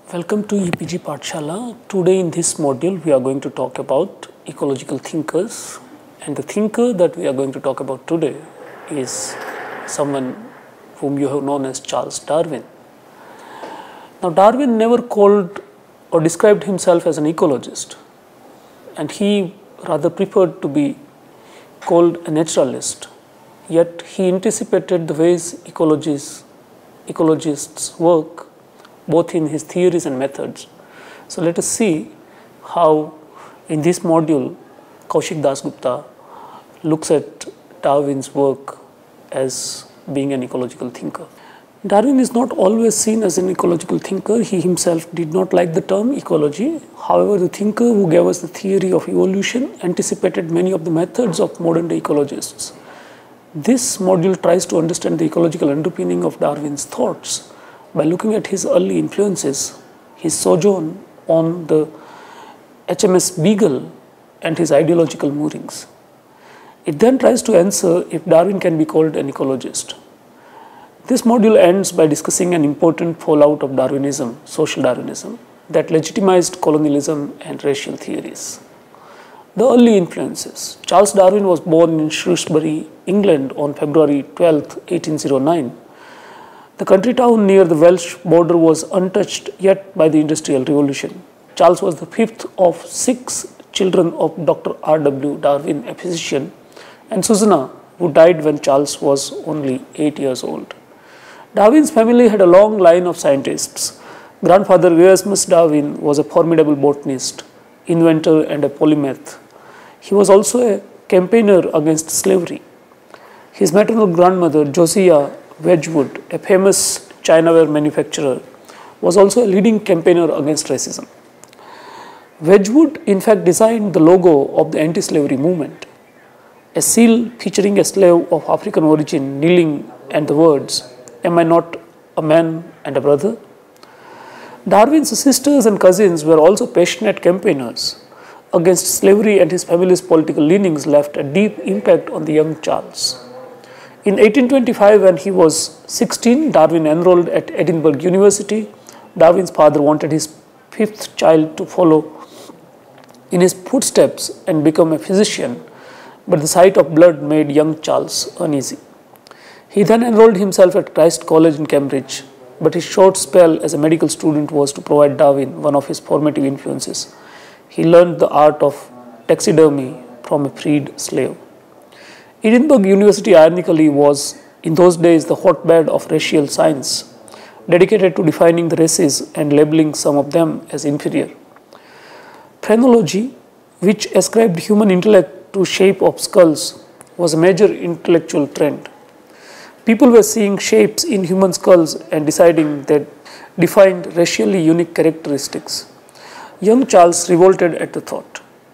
Welcome to EPG Pathshala. Today in this module we are going to talk about ecological thinkers, and the thinker that we are going to talk about today is someone whom you have known as Charles Darwin. Now Darwin never called or described himself as an ecologist, and he rather preferred to be called a naturalist, yet he anticipated the ways ecologists work, both in his theories and methods. So let us see how in this module Kaushik Dasgupta looks at Darwin's work as being an ecological thinker. Darwin is not always seen as an ecological thinker. He himself did not like the term ecology. However, the thinker who gave us the theory of evolution anticipated many of the methods of modern day ecologists. This module tries to understand the ecological underpinning of Darwin's thoughts by looking at his early influences, his sojourn on the HMS Beagle, and his ideological moorings. It then tries to answer if Darwin can be called an ecologist. This module ends by discussing an important fallout of Darwinism, social Darwinism, that legitimized colonialism and racial theories. The early influences. Charles Darwin was born in Shrewsbury, England on February 12, 1809. The country town near the Welsh border was untouched yet by the Industrial Revolution. Charles was the fifth of 6 children of Dr. R.W. Darwin, a physician, and Susanna, who died when Charles was only 8 years old. Darwin's family had a long line of scientists. Grandfather Erasmus Darwin was a formidable botanist, inventor, and a polymath. He was also a campaigner against slavery. His maternal grandmother, Josiah Wedgwood, a famous Chinaware manufacturer, was also a leading campaigner against racism. Wedgwood, in fact, designed the logo of the anti-slavery movement, a seal featuring a slave of African origin kneeling and the words, "Am I not a man and a brother?" Darwin's sisters and cousins were also passionate campaigners against slavery, and his family's political leanings left a deep impact on the young Charles. In 1825, when he was 16, Darwin enrolled at Edinburgh University. Darwin's father wanted his 5th child to follow in his footsteps and become a physician, but the sight of blood made young Charles uneasy. He then enrolled himself at Christ College in Cambridge, but his short spell as a medical student was to provide Darwin one of his formative influences. He learned the art of taxidermy from a freed slave. Edinburgh University, ironically, was in those days the hotbed of racial science, dedicated to defining the races and labeling some of them as inferior. Phrenology, which ascribed human intellect to shape of skulls, was a major intellectual trend. People were seeing shapes in human skulls and deciding that defined racially unique characteristics. Young Charles revolted at the thought.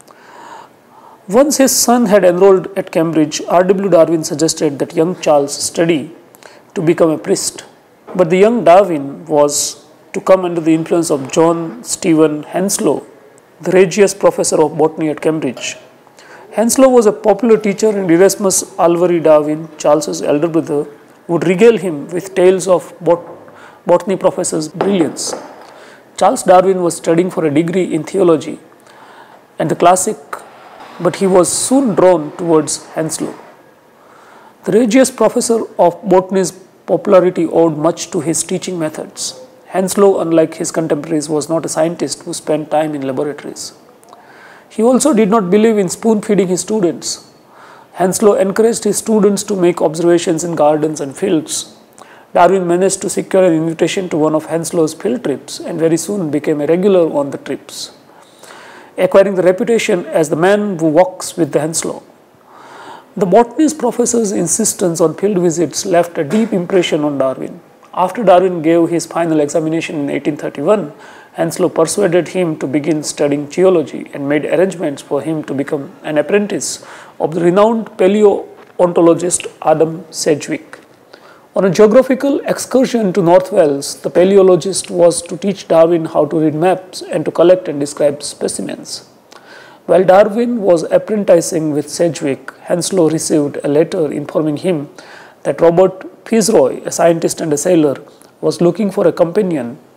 Once his son had enrolled at Cambridge, R.W. Darwin suggested that young Charles study to become a priest. But the young Darwin was to come under the influence of John Stephen Henslow, the Regius Professor of Botany at Cambridge. Henslow was a popular teacher, and Erasmus Alvary Darwin, Charles's elder brother, would regale him with tales of botany professor's brilliance. Charles Darwin was studying for a degree in theology and the classic, but he was soon drawn towards Henslow. The Regius Professor of Botany's popularity owed much to his teaching methods. Henslow, unlike his contemporaries, was not a scientist who spent time in laboratories. He also did not believe in spoon-feeding his students. Henslow encouraged his students to make observations in gardens and fields. Darwin managed to secure an invitation to one of Henslow's field trips and very soon became a regular on the trips, acquiring the reputation as the man who walks with the Henslow. The botanist professor's insistence on field visits left a deep impression on Darwin. After Darwin gave his final examination in 1831, Henslow persuaded him to begin studying geology and made arrangements for him to become an apprentice of the renowned paleontologist Adam Sedgwick. On a geographical excursion to North Wales, the paleologist was to teach Darwin how to read maps and to collect and describe specimens. While Darwin was apprenticing with Sedgwick, Henslow received a letter informing him that Robert Fitzroy, a scientist and a sailor, was looking for a companion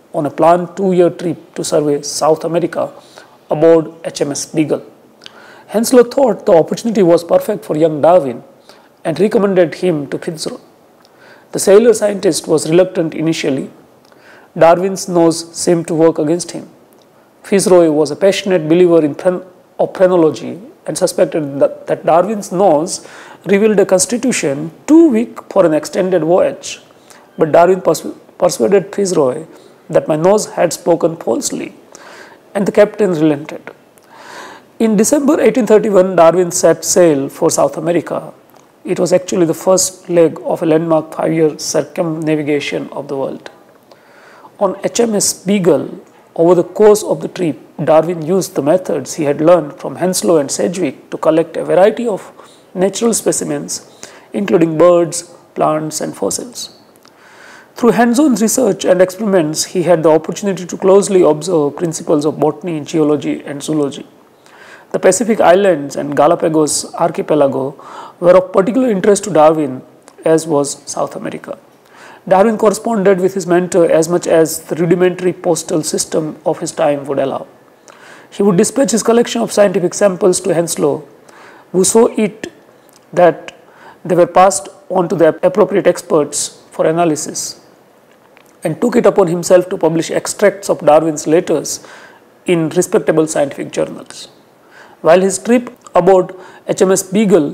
on a planned 2-year trip to survey South America aboard HMS Beagle. Henslow thought the opportunity was perfect for young Darwin and recommended him to Fitzroy. The sailor scientist was reluctant initially. Darwin's nose seemed to work against him. Fitzroy was a passionate believer of phrenology and suspected that Darwin's nose revealed a constitution too weak for an extended voyage. But Darwin persuaded Fitzroy that my nose had spoken falsely, and the captain relented. In December 1831, Darwin set sail for South America. It was actually the first leg of a landmark 5-year circumnavigation of the world. On HMS Beagle, over the course of the trip, Darwin used the methods he had learned from Henslow and Sedgwick to collect a variety of natural specimens, including birds, plants, and fossils. Through hands-on research and experiments, he had the opportunity to closely observe principles of botany, geology, and zoology. The Pacific Islands and Galapagos archipelago were of particular interest to Darwin, as was South America. Darwin corresponded with his mentor as much as the rudimentary postal system of his time would allow. He would dispatch his collection of scientific samples to Henslow, who saw it that they were passed on to the appropriate experts for analysis, and took it upon himself to publish extracts of Darwin's letters in respectable scientific journals. While his trip aboard HMS Beagle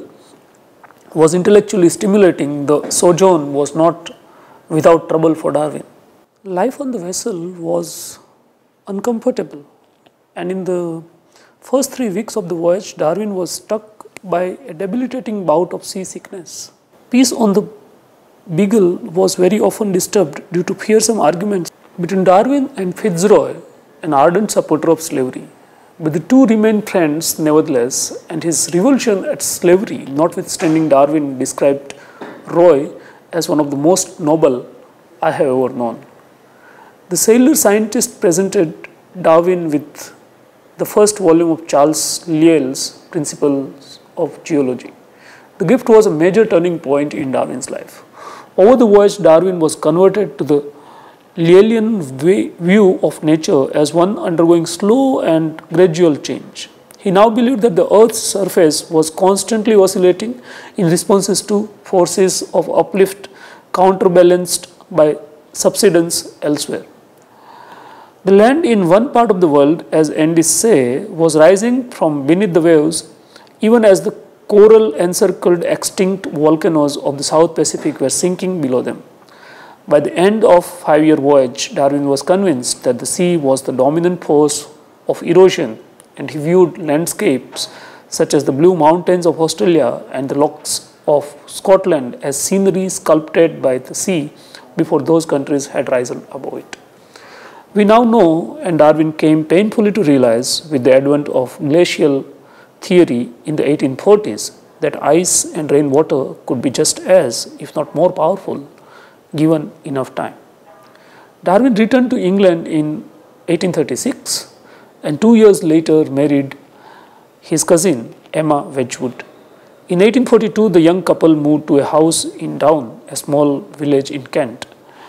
was intellectually stimulating, the sojourn was not without trouble for Darwin. Life on the vessel was uncomfortable, and in the first 3 weeks of the voyage, Darwin was struck by a debilitating bout of seasickness. Peace on the Beagle was very often disturbed due to fearsome arguments between Darwin and Fitzroy, an ardent supporter of slavery. But the two remained friends nevertheless, and his revulsion at slavery, notwithstanding, Darwin described Roy as one of the most noble I have ever known. The sailor scientist presented Darwin with the first volume of Charles Lyell's Principles of Geology. The gift was a major turning point in Darwin's life. Over the voyage, Darwin was converted to the Lyellian view of nature as one undergoing slow and gradual change. He now believed that the Earth's surface was constantly oscillating in responses to forces of uplift counterbalanced by subsidence elsewhere. The land in one part of the world, as Andes say, was rising from beneath the waves, even as the coral-encircled extinct volcanoes of the South Pacific were sinking below them. By the end of 5-year voyage, Darwin was convinced that the sea was the dominant force of erosion, and he viewed landscapes such as the Blue Mountains of Australia and the Lochs of Scotland as scenery sculpted by the sea before those countries had risen above it. We now know, and Darwin came painfully to realize with the advent of glacial theory in the 1840s, that ice and rainwater could be just as, if not more powerful, given enough time. Darwin returned to England in 1836 and 2 years later married his cousin Emma Wedgwood. In 1842, the young couple moved to a house in Down, a small village in Kent.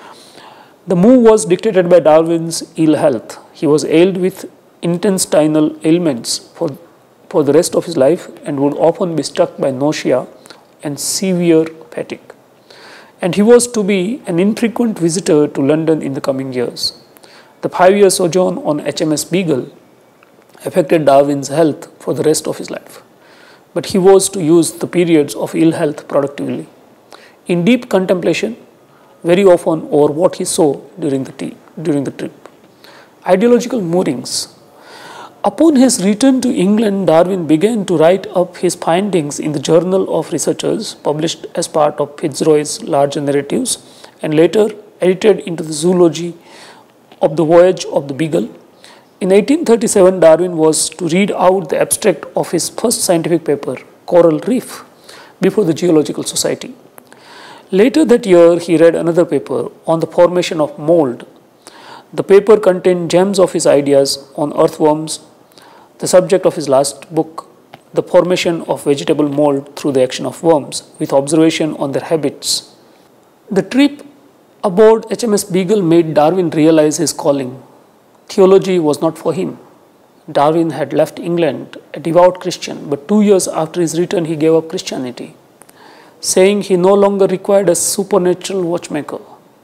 The move was dictated by Darwin's ill health. He was ailed with intestinal ailments for the rest of his life and would often be struck by nausea and severe fatigue. And he was to be an infrequent visitor to London in the coming years. The 5-year sojourn on HMS Beagle affected Darwin's health for the rest of his life, but he was to use the periods of ill health productively, in deep contemplation, very often over what he saw during the trip. Ideological moorings. Upon his return to England, Darwin began to write up his findings in the Journal of Researchers, published as part of Fitzroy's larger narratives, and later edited into the Zoology of the Voyage of the Beagle. In 1837, Darwin was to read out the abstract of his first scientific paper, Coral Reef, before the Geological Society. Later that year, he read another paper on the formation of mold. The paper contained gems of his ideas on earthworms, the subject of his last book, the formation of vegetable mold through the action of worms, with observation on their habits. The trip Aboard HMS Beagle made Darwin realize his calling. Theology was not for him. Darwin had left England a devout Christian, but 2 years after his return he gave up Christianity, saying he no longer required a supernatural watchmaker.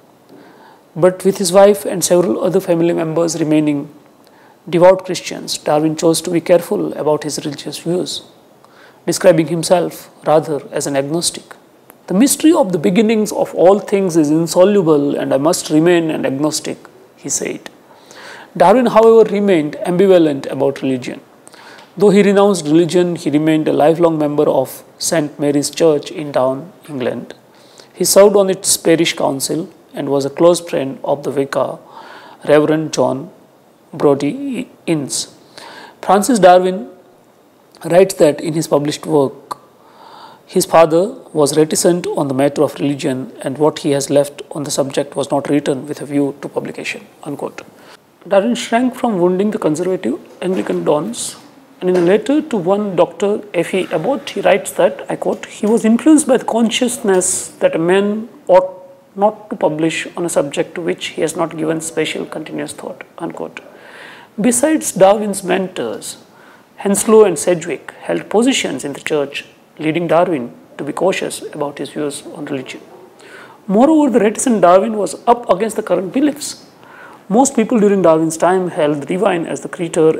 But with his wife and several other family members remaining devout Christians, Darwin chose to be careful about his religious views, describing himself rather as an agnostic. The mystery of the beginnings of all things is insoluble and I must remain an agnostic, he said. Darwin, however, remained ambivalent about religion. Though he renounced religion, he remained a lifelong member of St. Mary's Church in Down, England. He served on its parish council and was a close friend of the vicar, Reverend John Brodie Innes. Francis Darwin writes that in his published work, his father was reticent on the matter of religion and what he has left on the subject was not written with a view to publication. Unquote. Darwin shrank from wounding the conservative Anglican dons, and in a letter to one Dr. F.E. Abbott, he writes that, I quote, he was influenced by the consciousness that a man ought not to publish on a subject to which he has not given special continuous thought. Unquote. Besides, Darwin's mentors, Henslow and Sedgwick, held positions in the church, leading Darwin to be cautious about his views on religion. Moreover, the reticent Darwin was up against the current beliefs. Most people during Darwin's time held the divine as the creator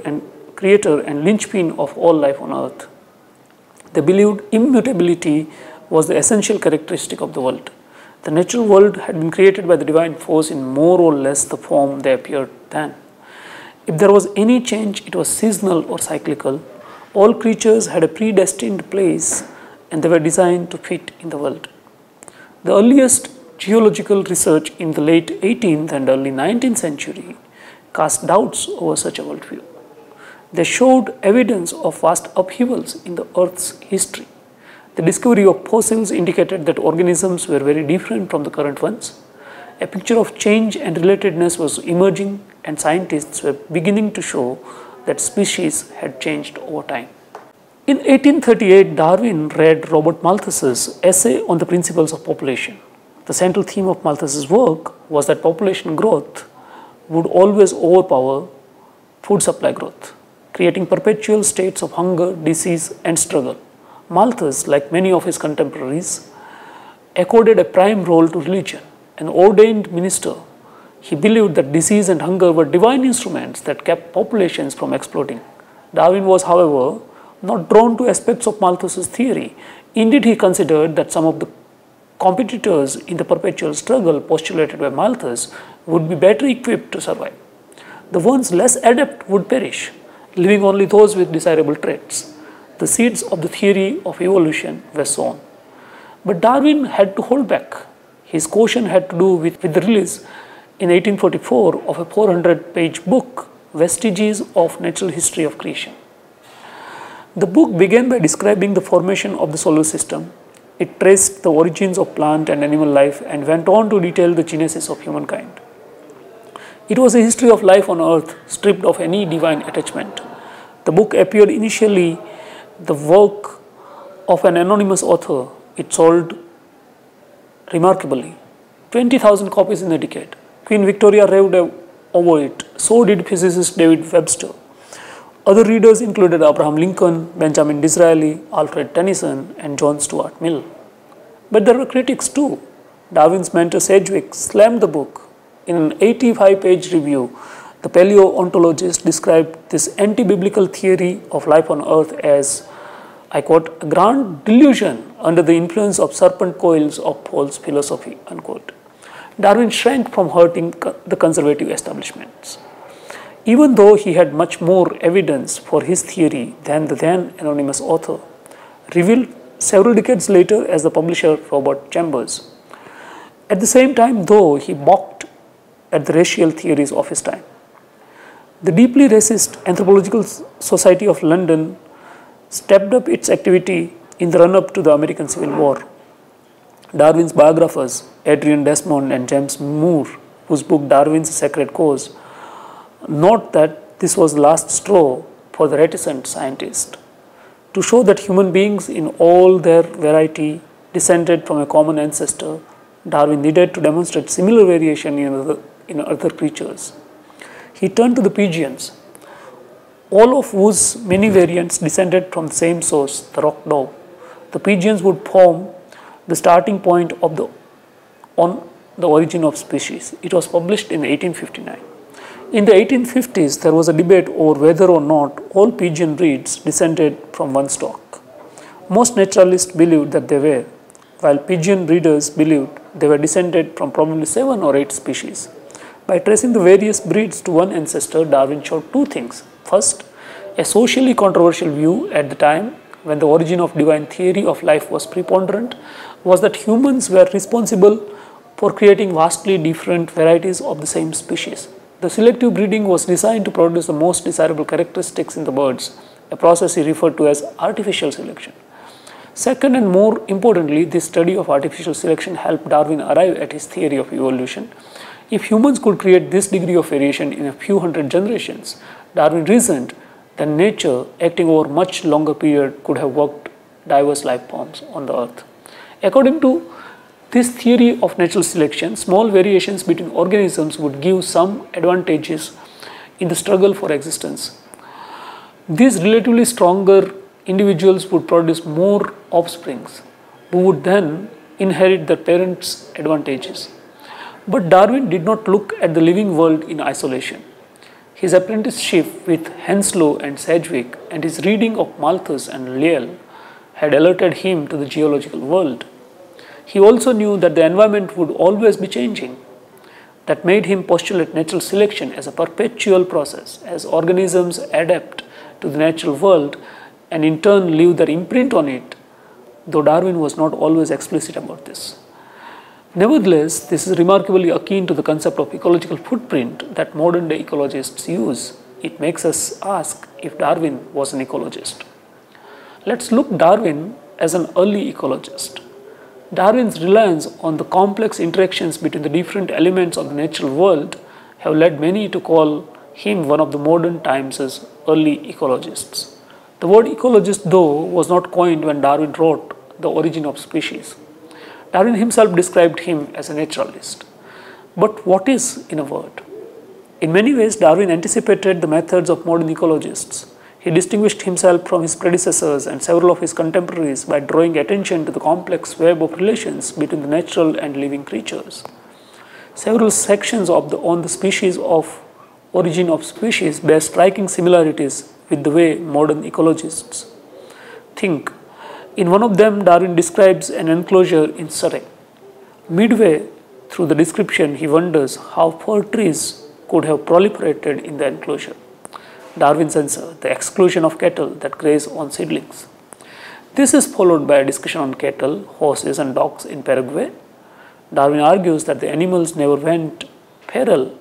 and linchpin of all life on earth. They believed immutability was the essential characteristic of the world. The natural world had been created by the divine force in more or less the form they appeared then. If there was any change, it was seasonal or cyclical. All creatures had a predestined place and they were designed to fit in the world. The earliest geological research in the late 18th and early 19th century cast doubts over such a worldview. They showed evidence of vast upheavals in the Earth's history. The discovery of fossils indicated that organisms were very different from the current ones. A picture of change and relatedness was emerging, and scientists were beginning to show that species had changed over time. In 1838, Darwin read Robert Malthus's essay on the principles of population. The central theme of Malthus's work was that population growth would always overpower food supply growth, creating perpetual states of hunger, disease, and struggle. Malthus, like many of his contemporaries, accorded a prime role to religion. An ordained minister, he believed that disease and hunger were divine instruments that kept populations from exploding. Darwin was, however, not drawn to aspects of Malthus's theory. Indeed, he considered that some of the competitors in the perpetual struggle postulated by Malthus would be better equipped to survive. The ones less adept would perish, leaving only those with desirable traits. The seeds of the theory of evolution were sown. But Darwin had to hold back. His caution had to do with the release in 1844 of a 400-page book, Vestiges of Natural History of Creation. The book began by describing the formation of the solar system. It traced the origins of plant and animal life and went on to detail the genesis of humankind. It was a history of life on earth, stripped of any divine attachment. The book appeared initially the work of an anonymous author. It sold remarkably, 20,000 copies in a decade. Queen Victoria raved over it. So did physicist David Webster. Other readers included Abraham Lincoln, Benjamin Disraeli, Alfred Tennyson, and John Stuart Mill. But there were critics too. Darwin's mentor Sedgwick slammed the book. In an 85-page review, the paleontologist described this anti-biblical theory of life on earth as, I quote, a grand delusion under the influence of serpent coils of false philosophy, unquote. Darwin shrank from hurting the conservative establishments. Even though he had much more evidence for his theory than the then anonymous author, revealed several decades later as the publisher Robert Chambers. At the same time, though, he balked at the racial theories of his time. The deeply racist Anthropological Society of London stepped up its activity in the run-up to the American Civil War. Darwin's biographers, Adrian Desmond and James Moore, whose book Darwin's Sacred Cause, note that this was the last straw for the reticent scientist to show that human beings in all their variety descended from a common ancestor Darwin needed to demonstrate similar variation in other creatures. He turned to the pigeons, all of whose many variants descended from the same source, the rock dove. The pigeons would form the starting point on the origin of species. It was published in 1859. In the 1850s, there was a debate over whether or not all pigeon breeds descended from one stock. Most naturalists believed that they were, while pigeon breeders believed they were descended from probably 7 or 8 species. By tracing the various breeds to one ancestor, Darwin showed two things. First, a socially controversial view at the time, when the origin of divine theory of life was preponderant, was that humans were responsible for creating vastly different varieties of the same species. The selective breeding was designed to produce the most desirable characteristics in the birds, a process he referred to as artificial selection. Second, and more importantly, this study of artificial selection helped Darwin arrive at his theory of evolution. If humans could create this degree of variation in a few hundred generations, Darwin reasoned that nature, acting over a much longer period, could have worked diverse life forms on the earth. According to this theory of natural selection, small variations between organisms would give some advantages in the struggle for existence. These relatively stronger individuals would produce more offsprings, who would then inherit their parents' advantages. But Darwin did not look at the living world in isolation. His apprenticeship with Henslow and Sedgwick and his reading of Malthus and Lyell had alerted him to the geological world. He also knew that the environment would always be changing. That made him postulate natural selection as a perpetual process, as organisms adapt to the natural world and in turn leave their imprint on it, though Darwin was not always explicit about this. Nevertheless, this is remarkably akin to the concept of ecological footprint that modern day ecologists use. It makes us ask if Darwin was an ecologist. Let's look Darwin as an early ecologist. Darwin's reliance on the complex interactions between the different elements of the natural world have led many to call him one of the modern times' early ecologists. The word ecologist, though, was not coined when Darwin wrote The Origin of Species. Darwin himself described him as a naturalist. But what is, in a word? In many ways, Darwin anticipated the methods of modern ecologists. He distinguished himself from his predecessors and several of his contemporaries by drawing attention to the complex web of relations between the natural and living creatures. Several sections on the species of origin of species bear striking similarities with the way modern ecologists think. In one of them, Darwin describes an enclosure in Surrey. Midway through the description, he wonders how fir trees could have proliferated in the enclosure. Darwin's answer: the exclusion of cattle that graze on seedlings. This is followed by a discussion on cattle, horses, and dogs in Paraguay. Darwin argues that the animals never went feral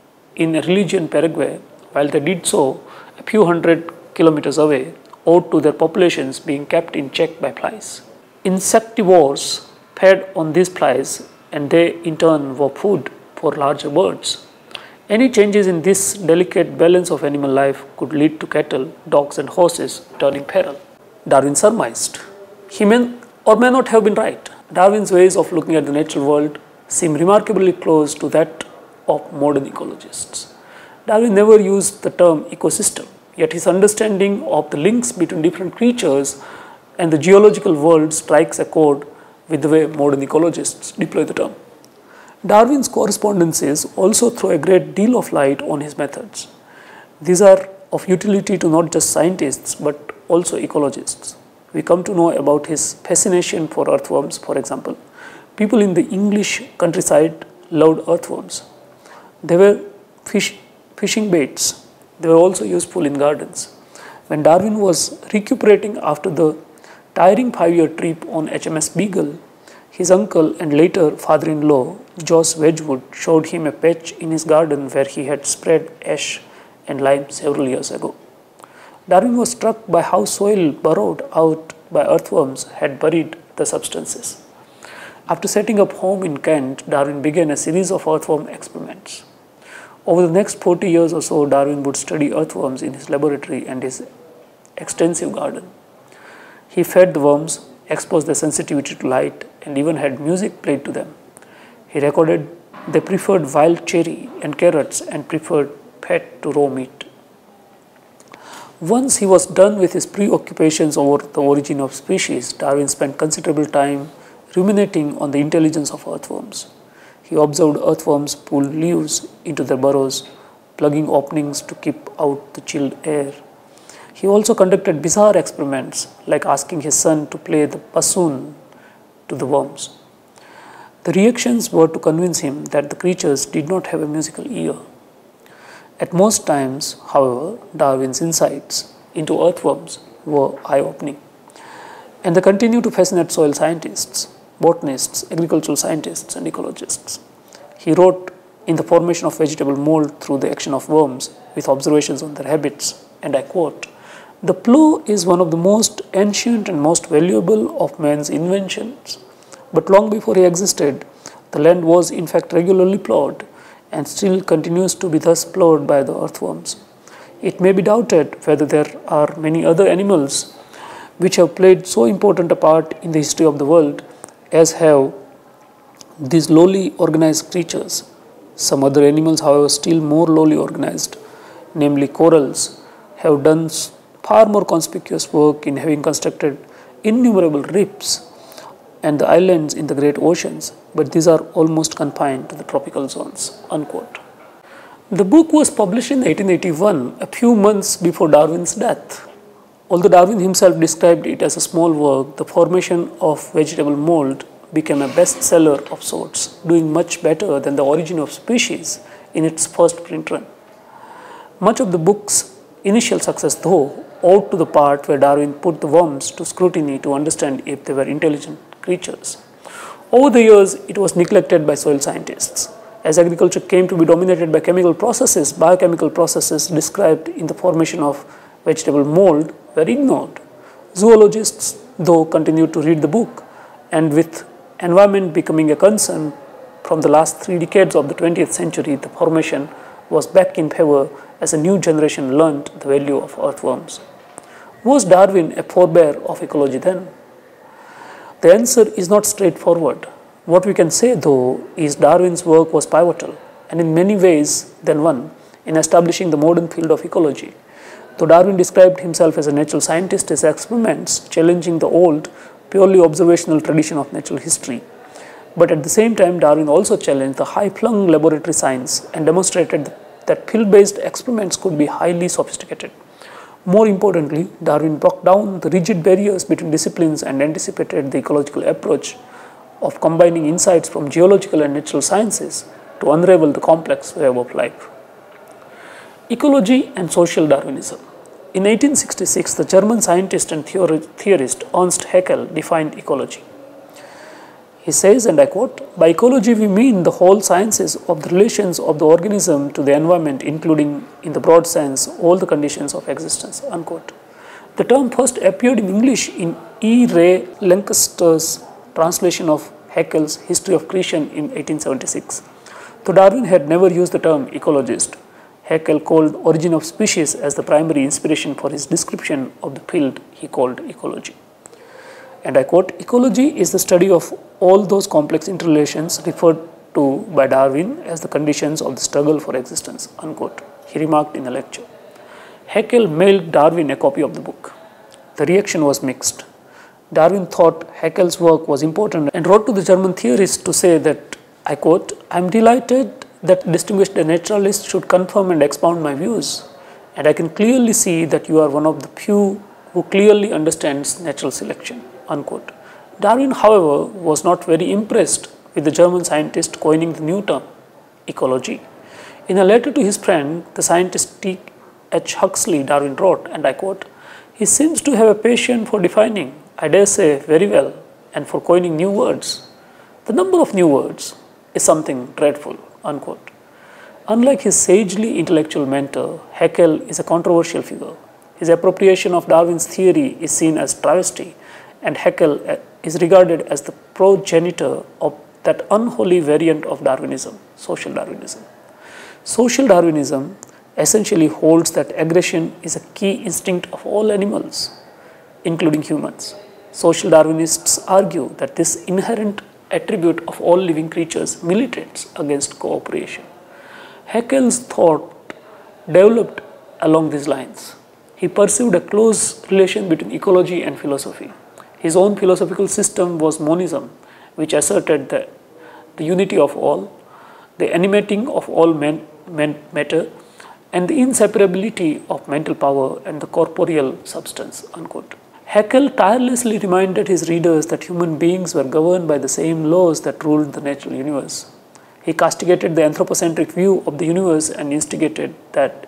in religion Paraguay, while they did so a few hundred kilometers away, owed to their populations being kept in check by flies. Insectivores fed on these flies, and they in turn were food for larger birds. Any changes in this delicate balance of animal life could lead to cattle, dogs, and horses turning feral. Darwin surmised. He may or may not have been right. Darwin's ways of looking at the natural world seem remarkably close to that of modern ecologists. Darwin never used the term ecosystem, yet his understanding of the links between different creatures and the geological world strikes a chord with the way modern ecologists deploy the term. Darwin's correspondences also throw a great deal of light on his methods. These are of utility to not just scientists but also ecologists. We come to know about his fascination for earthworms, for example. People in the English countryside loved earthworms. They were fishing baits. They were also useful in gardens. When Darwin was recuperating after the tiring 5-year trip on HMS Beagle, his uncle and later father-in-law, Jos Wedgwood, showed him a patch in his garden where he had spread ash and lime several years ago. Darwin was struck by how soil burrowed out by earthworms had buried the substances. After setting up home in Kent, Darwin began a series of earthworm experiments. Over the next 40 years or so, Darwin would study earthworms in his laboratory and his extensive garden. He fed the worms, exposed their sensitivity to light, and even had music played to them. He recorded they preferred wild cherry and carrots and preferred fat to raw meat. Once he was done with his preoccupations over the origin of species, Darwin spent considerable time ruminating on the intelligence of earthworms. He observed earthworms pull leaves into their burrows, plugging openings to keep out the chilled air. He also conducted bizarre experiments, like asking his son to play the bassoon to the worms. The reactions were to convince him that the creatures did not have a musical ear. At most times, however, Darwin's insights into earthworms were eye-opening, and they continue to fascinate soil scientists, botanists, agricultural scientists, and ecologists. He wrote in the formation of vegetable mold through the action of worms with observations on their habits, and I quote, "The plough is one of the most ancient and most valuable of man's inventions, but long before he existed, the land was in fact regularly ploughed and still continues to be thus ploughed by the earthworms. It may be doubted whether there are many other animals which have played so important a part in the history of the world as have these lowly organized creatures. Some other animals, however, still more lowly organized, namely corals, have done far more conspicuous work in having constructed innumerable reefs and the islands in the great oceans, but these are almost confined to the tropical zones." Unquote. The book was published in 1881, a few months before Darwin's death. Although Darwin himself described it as a small work, the formation of vegetable mold became a bestseller of sorts, doing much better than the origin of species in its first print run. Much of the book's initial success, though, owed to the part where Darwin put the worms to scrutiny to understand if they were intelligent creatures. Over the years, it was neglected by soil scientists. As agriculture came to be dominated by chemical processes, biochemical processes described in the formation of vegetable mold were ignored. Zoologists, though, continued to read the book, and with environment becoming a concern from the last 3 decades of the 20th century, the formation was back in favor as a new generation learned the value of earthworms. Was Darwin a forebear of ecology then? The answer is not straightforward. What we can say, though, is Darwin's work was pivotal, and in many ways than one, in establishing the modern field of ecology. Though Darwin described himself as a natural scientist, his experiments challenging the old, purely observational tradition of natural history. But at the same time, Darwin also challenged the high-flung laboratory science and demonstrated that field-based experiments could be highly sophisticated. More importantly, Darwin broke down the rigid barriers between disciplines and anticipated the ecological approach of combining insights from geological and natural sciences to unravel the complex web of life. Ecology and social Darwinism. In 1866, the German scientist and theorist Ernst Haeckel defined ecology. He says, and I quote, "By ecology we mean the whole sciences of the relations of the organism to the environment, including, in the broad sense, all the conditions of existence." Unquote. The term first appeared in English in E. Ray Lancaster's translation of Haeckel's History of Creation in 1876. Though Darwin had never used the term ecologist, Haeckel called origin of species as the primary inspiration for his description of the field he called ecology. And I quote, "Ecology is the study of all those complex interrelations referred to by Darwin as the conditions of the struggle for existence." Unquote. He remarked in a lecture. Haeckel mailed Darwin a copy of the book. The reaction was mixed. Darwin thought Haeckel's work was important and wrote to the German theorist to say that, I quote, "I am delighted that distinguished naturalist should confirm and expound my views, and I can clearly see that you are one of the few who clearly understands natural selection." Unquote. Darwin, however, was not very impressed with the German scientist coining the new term, ecology. In a letter to his friend, the scientist T. H. Huxley, Darwin wrote, and I quote, "He seems to have a passion for defining, I dare say very well, and for coining new words. The number of new words is something dreadful." Unquote. Unlike his sagely intellectual mentor, Haeckel is a controversial figure. His appropriation of Darwin's theory is seen as travesty, and Haeckel is regarded as the progenitor of that unholy variant of Darwinism, social Darwinism. Social Darwinism essentially holds that aggression is a key instinct of all animals, including humans. Social Darwinists argue that this inherent attribute of all living creatures, militates against cooperation. Haeckel's thought developed along these lines. He perceived a close relation between ecology and philosophy. His own philosophical system was monism, which asserted the unity of all, the animating of all matter, and the inseparability of mental power and the corporeal substance. Unquote. Haeckel tirelessly reminded his readers that human beings were governed by the same laws that ruled the natural universe. He castigated the anthropocentric view of the universe and insisted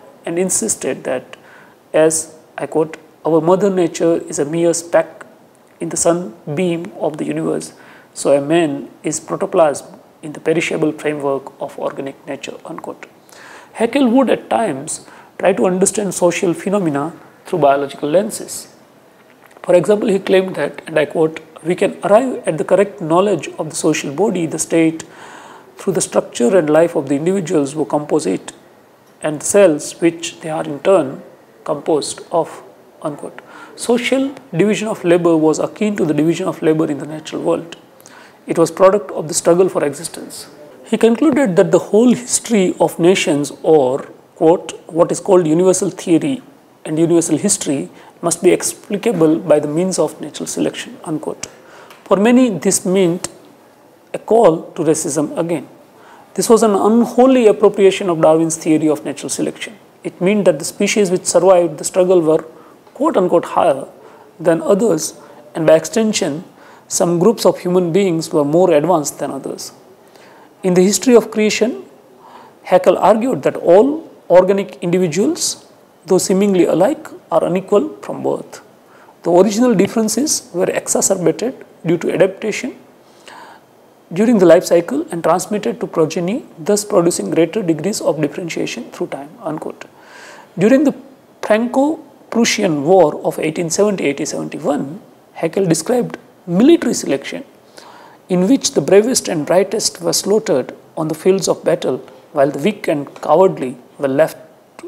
that, as I quote, our mother nature is a mere speck in the sunbeam of the universe, so a man is protoplasm in the perishable framework of organic nature. Unquote. Haeckel would at times try to understand social phenomena through biological lenses. For example, he claimed that, and I quote, we can arrive at the correct knowledge of the social body, the state, through the structure and life of the individuals who compose it and the cells which they are in turn composed of. Unquote. Social division of labor was akin to the division of labor in the natural world. It was product of the struggle for existence. He concluded that the whole history of nations, or quote, what is called universal theory and universal history, must be explicable by the means of natural selection. Unquote. For many, this meant a call to racism again. This was an unholy appropriation of Darwin's theory of natural selection. It meant that the species which survived the struggle were quote unquote higher than others, and by extension, some groups of human beings were more advanced than others. In the history of creation, Haeckel argued that all organic individuals, though seemingly alike, are unequal from birth. The original differences were exacerbated due to adaptation during the life cycle and transmitted to progeny, thus producing greater degrees of differentiation through time. Unquote. During the Franco-Prussian War of 1870-1871, Haeckel described military selection, in which the bravest and brightest were slaughtered on the fields of battle, while the weak and cowardly were left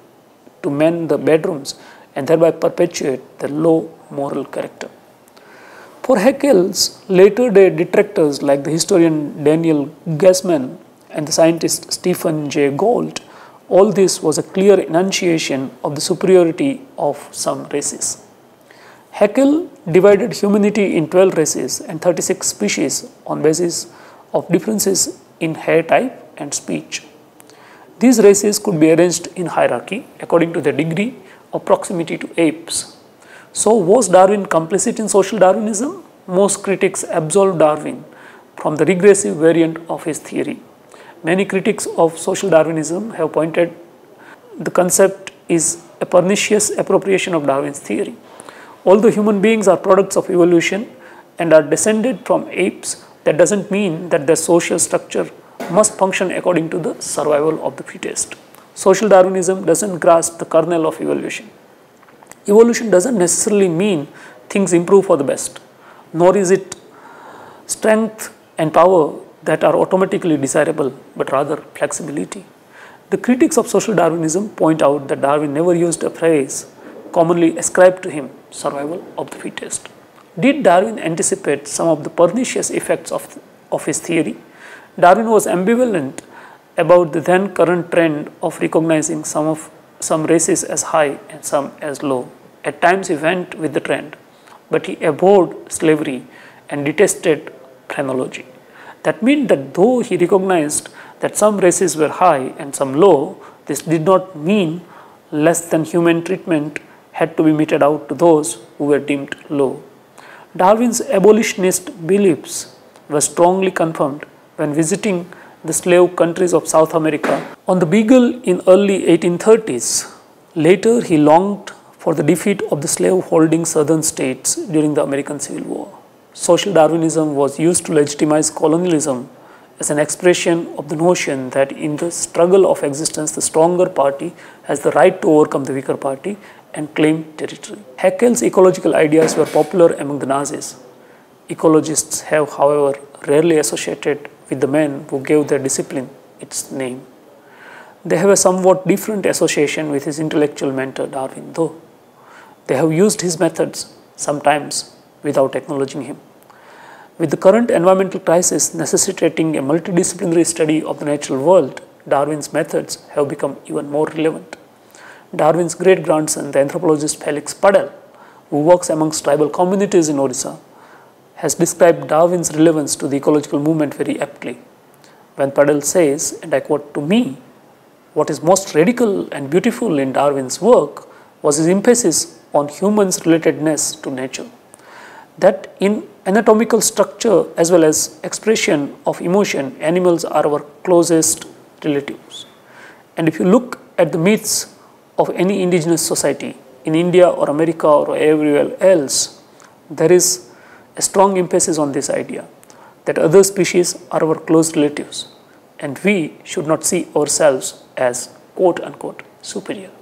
to mend the bedrooms and thereby perpetuate their low moral character. For Haeckel's later day detractors like the historian Daniel Gassman and the scientist Stephen Jay Gould, all this was a clear enunciation of the superiority of some races. Haeckel divided humanity in 12 races and 36 species on basis of differences in hair type and speech. These races could be arranged in hierarchy according to their degree of proximity to apes. So, was Darwin complicit in social Darwinism? Most critics absolve Darwin from the regressive variant of his theory. Many critics of social Darwinism have pointed the concept is a pernicious appropriation of Darwin's theory. Although human beings are products of evolution and are descended from apes, that doesn't mean that their social structure must function according to the survival of the fittest. Social Darwinism doesn't grasp the kernel of evolution. Evolution doesn't necessarily mean things improve for the best, nor is it strength and power that are automatically desirable, but rather flexibility. The critics of social Darwinism point out that Darwin never used a phrase commonly ascribed to him, survival of the fittest. Did Darwin anticipate some of the pernicious effects of his theory? Darwin was ambivalent about the then current trend of recognizing some races as high and some as low. At times he went with the trend, but he abhorred slavery and detested phrenology. That meant that though he recognized that some races were high and some low, this did not mean less than human treatment had to be meted out to those who were deemed low. Darwin's abolitionist beliefs were strongly confirmed when visiting the slave countries of South America on the Beagle in early 1830s. Later, he longed for the defeat of the slave-holding southern states during the American Civil War. Social Darwinism was used to legitimize colonialism as an expression of the notion that in the struggle of existence, the stronger party has the right to overcome the weaker party and claim territory. Haeckel's ecological ideas were popular among the Nazis. Ecologists have, however, rarely associated with the men who gave their discipline its name. They have a somewhat different association with his intellectual mentor Darwin, though. They have used his methods, sometimes without acknowledging him. With the current environmental crisis necessitating a multidisciplinary study of the natural world, Darwin's methods have become even more relevant. Darwin's great-grandson, the anthropologist Felix Padel, who works amongst tribal communities in Orissa, has described Darwin's relevance to the ecological movement very aptly. When Padel says, and I quote, "To me, what is most radical and beautiful in Darwin's work was his emphasis on humans' relatedness to nature. That in anatomical structure as well as expression of emotion, animals are our closest relatives. And if you look at the myths of any indigenous society in India or America or everywhere else, there is a strong emphasis on this idea that other species are our close relatives and we should not see ourselves as quote unquote superior."